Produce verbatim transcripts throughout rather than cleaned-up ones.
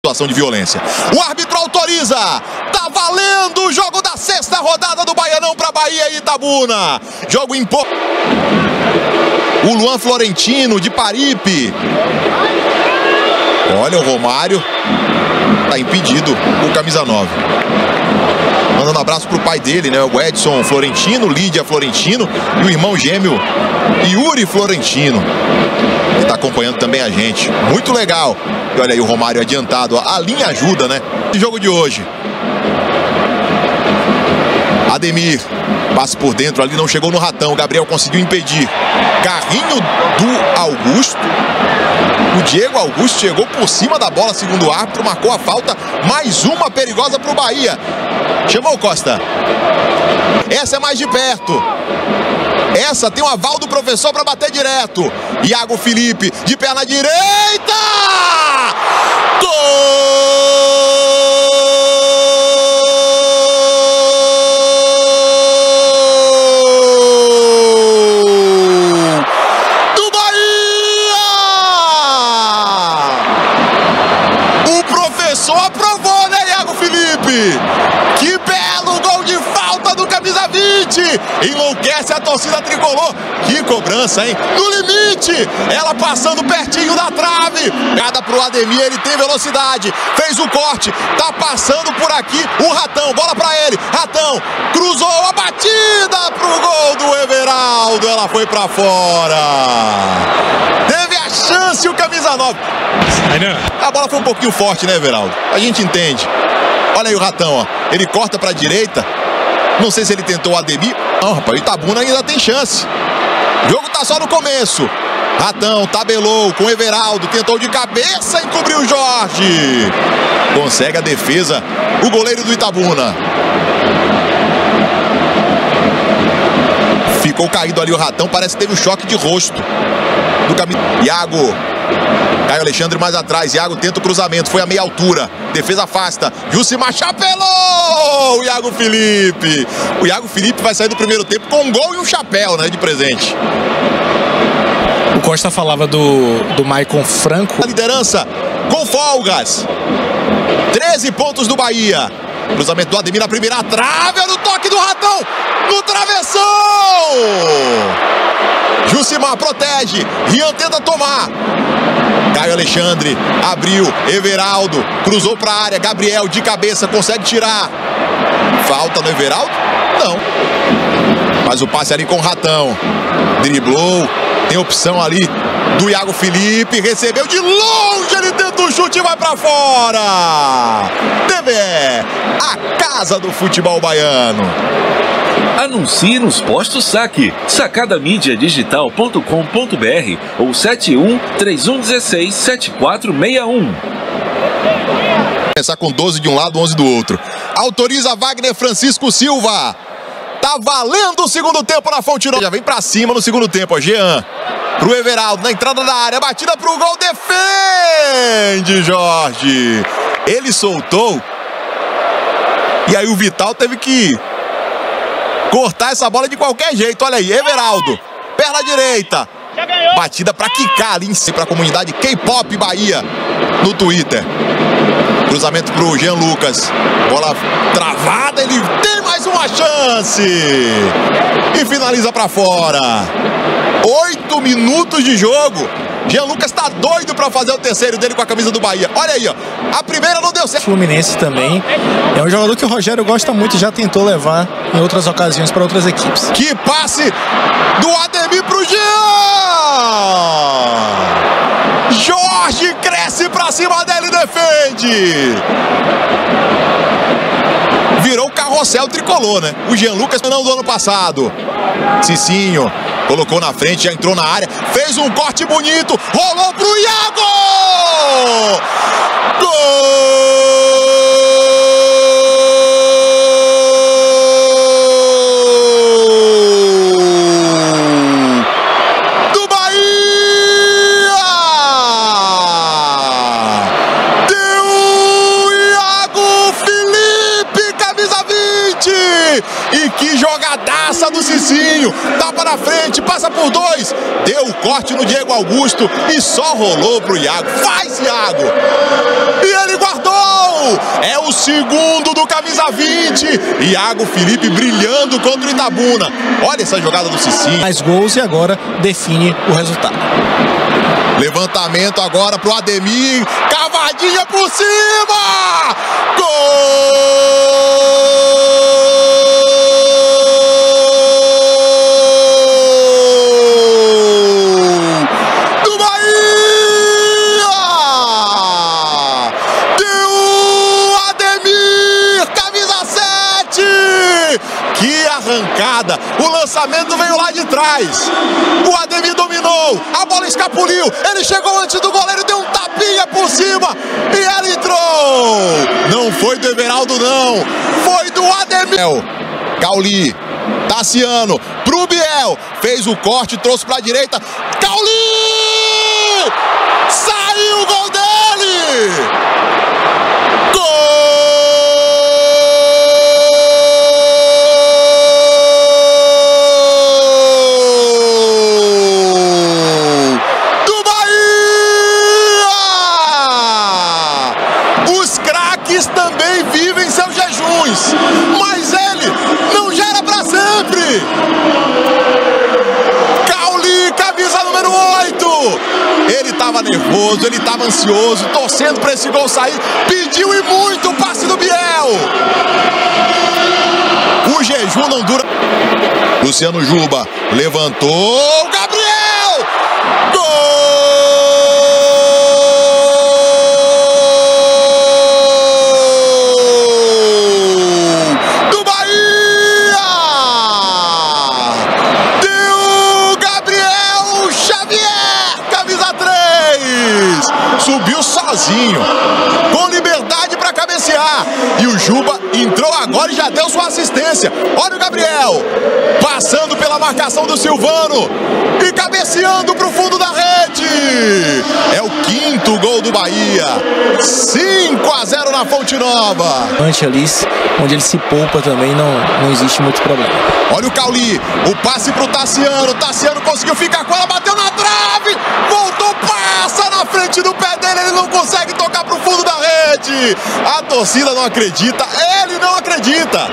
situação de violência. O árbitro autoriza. Tá valendo o jogo da sexta rodada do Baianão para Bahia e Itabuna. Jogo impor. O Luan Florentino de Paripe. Olha o Romário. Tá impedido o camisa nove. Mandando um abraço pro pai dele, né? O Edson Florentino, Lídia Florentino e o irmão gêmeo Yuri Florentino, que tá acompanhando também a gente. Muito legal. E olha aí o Romário adiantado. A linha ajuda, né? Esse jogo de hoje. Ademir passa por dentro ali, não chegou no Ratão. O Gabriel conseguiu impedir. Carrinho do Augusto. O Diego Augusto chegou por cima da bola, segundo o árbitro, marcou a falta. Mais uma perigosa para o Bahia. Chamou o Costa. Essa é mais de perto. Essa tem o aval do professor para bater direto. Iago Felipe de perna direita. Gol! Aprovou, né, Iago Felipe? Que belo gol de falta do camisa vinte. Enlouquece a torcida tricolor. Que cobrança, hein? No limite. Ela passando pertinho da trave. Cada pro Ademir, ele tem velocidade. Fez o corte. Tá passando por aqui o Ratão. Bola pra ele. Ratão cruzou a batida pro gol do Everaldo. Ela foi pra fora. Teve a chance o camisa nove. A bola foi um pouquinho forte, né, Everaldo? A gente entende. Olha aí o Ratão, ó. Ele corta pra direita. Não sei se ele tentou o Ademir. Não, rapaz, o Itabuna ainda tem chance. O jogo tá só no começo. Ratão tabelou com o Everaldo. Tentou de cabeça, encobriu o Jorge. Consegue a defesa o goleiro do Itabuna. Ficou caído ali o Ratão. Parece que teve um choque de rosto do caminho. Iago. Caio Alexandre mais atrás. Iago tenta o cruzamento. Foi a meia altura. Defesa afasta. Jusimar chapelou! O Iago Felipe. O Iago Felipe vai sair do primeiro tempo com um gol e um chapéu, né, de presente. O Costa falava do, do Maicon Franco. A liderança com folgas. treze pontos do Bahia. Cruzamento do Ademir na primeira trave. Olha o toque do Ratão. No travessão. Jusimar protege. Rian tenta tomar. Caio Alexandre abriu. Everaldo cruzou para a área. Gabriel de cabeça consegue tirar. Falta no Everaldo? Não. Mas o passe ali com o Ratão. Driblou. Tem opção ali do Iago Felipe. Recebeu de longe. Ele tenta o chute e vai para fora. T V E, a casa do futebol baiano. Anuncie nos postos Saque. sacada mídia digital ponto com ponto br ou sete um, três um um seis, sete quatro seis um. Começar com doze de um lado, onze do outro. Autoriza Wagner Francisco Silva. Tá valendo o segundo tempo na Fonte Nova. Já vem pra cima no segundo tempo, ó. Jean. Pro Everaldo, na entrada da área. Batida pro gol. Defende, Jorge. Ele soltou. E aí o Vital teve que cortar essa bola de qualquer jeito. Olha aí, Everaldo. Perna direita. Batida pra quicar ali em cima. Pra comunidade K-Pop Bahia no Twitter. Cruzamento pro Jean Lucas. Bola travada. Ele tem mais uma chance. E finaliza pra fora. Oito minutos de jogo. Jean Lucas tá doido pra fazer o terceiro dele com a camisa do Bahia. Olha aí, ó. A primeira não deu certo. Fluminense também. É um jogador que o Rogério gosta muito e já tentou levar em outras ocasiões para outras equipes. Que passe do Ademir pro Jean! Jorge cresce pra cima dele e defende. Virou o carrossel tricolor, né? O Jean Lucas não do ano passado. Cicinho colocou na frente, já entrou na área, fez um corte bonito, rolou pro Iago! Gol! Do Bahia! Deu Iago Felipe, camisa vinte! E que jogadaça do Cicinho! Tapa na frente, passa por dois, deu o corte no Diego Augusto e só rolou pro Iago. Faz, Iago! E ele guardou! É o segundo do camisa vinte. Iago Felipe brilhando contra o Itabuna. Olha essa jogada do Cicinho. Mais gols e agora define o resultado. Levantamento agora pro Ademir. Cavadinha por cima. Gol! Que arrancada! O lançamento veio lá de trás. O Ademir dominou. A bola escapuliu. Ele chegou antes do goleiro, deu um tapinha por cima e ela entrou. Não foi do Everaldo, não. Foi do Ademir. Cauli, Tassiano pro Biel. Fez o corte, trouxe pra direita. Cauli! Saiu o gol dele! Gol! Também vivem seus jejuns, mas ele não gera para sempre. Cauli, camisa número oito. Ele estava nervoso, ele estava ansioso, torcendo para esse gol sair. Pediu e muito o passe do Biel. O jejum não dura. Luciano Juba levantou. Gabriel! Gol! Subiu sozinho, com liberdade para cabecear. E o Juba entrou agora e já deu sua assistência. Olha o Gabriel, passando pela marcação do Silvano e cabeceando para o fundo da rede. É o quinto gol do Bahia. cinco a zero na Fonte Nova. Ante ali, onde ele se poupa também, não, não existe muito problema. Olha o Cauli, o passe para o Tassiano. Tassiano conseguiu ficar com ela, bateu na trave, voltou, passa na frente do pé dele, ele não consegue tocar pro fundo da rede. A torcida não acredita, ele não acredita.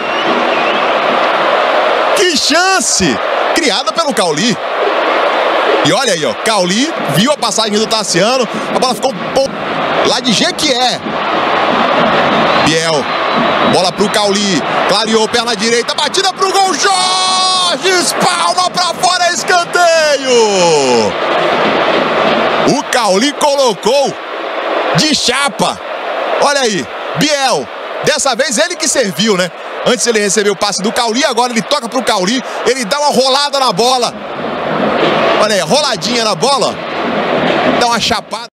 Que chance criada pelo Cauli. E olha aí, ó, Cauli viu a passagem do Tassiano, a bola ficou um pouco lá de Jequié. Biel, bola pro Cauli, clareou, perna direita, batida pro gol, Jorge espalma pra fora, escanteio. O Cauli colocou de chapa. Olha aí, Biel, dessa vez ele que serviu, né? Antes ele recebeu o passe do Cauli, agora ele toca pro Cauli, ele dá uma rolada na bola. Olha aí, roladinha na bola, dá uma chapada.